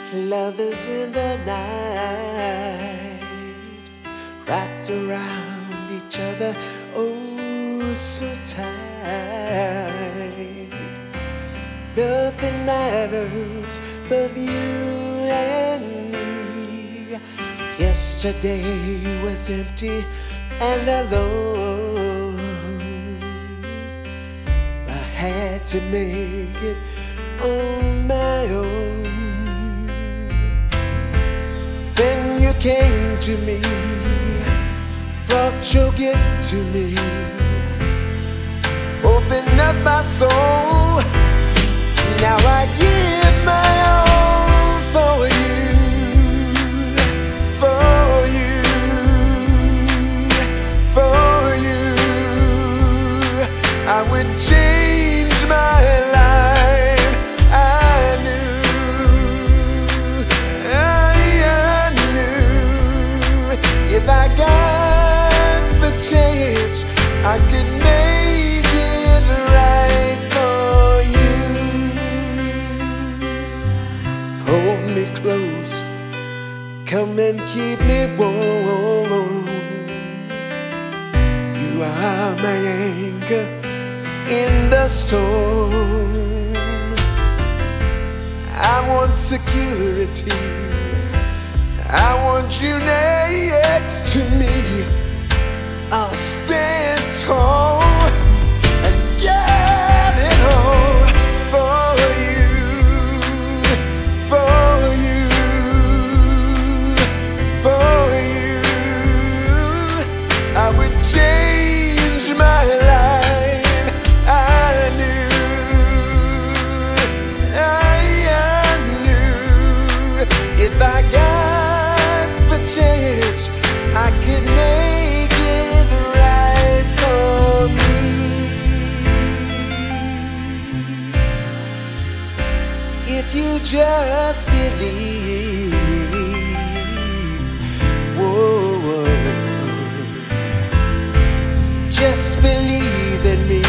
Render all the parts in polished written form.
Lovers in the night, wrapped around each other, oh so tight. Nothing matters but you and me. Yesterday was empty and alone. I had to make it on my own. Then you came to me, brought your gift to me, opened up my soul. Now I give my all for you, for you, for you. I would change my life. I knew if I got the chance, I could make it right for you. Hold me close, come and keep me warm. You are my anchor in the storm. I want security, I want you next to me. I'll stand tall and get it all for you, for you, for you. I would change my life. I knew if I got the chance, I could make it right for me. If you just believe, whoa, whoa, just believe in me,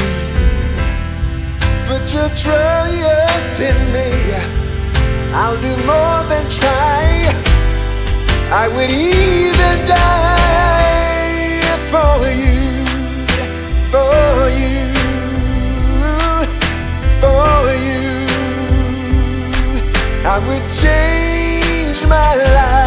put your trust in me. I'll do more than try. I would even die for you, for you, for you. I would change my life.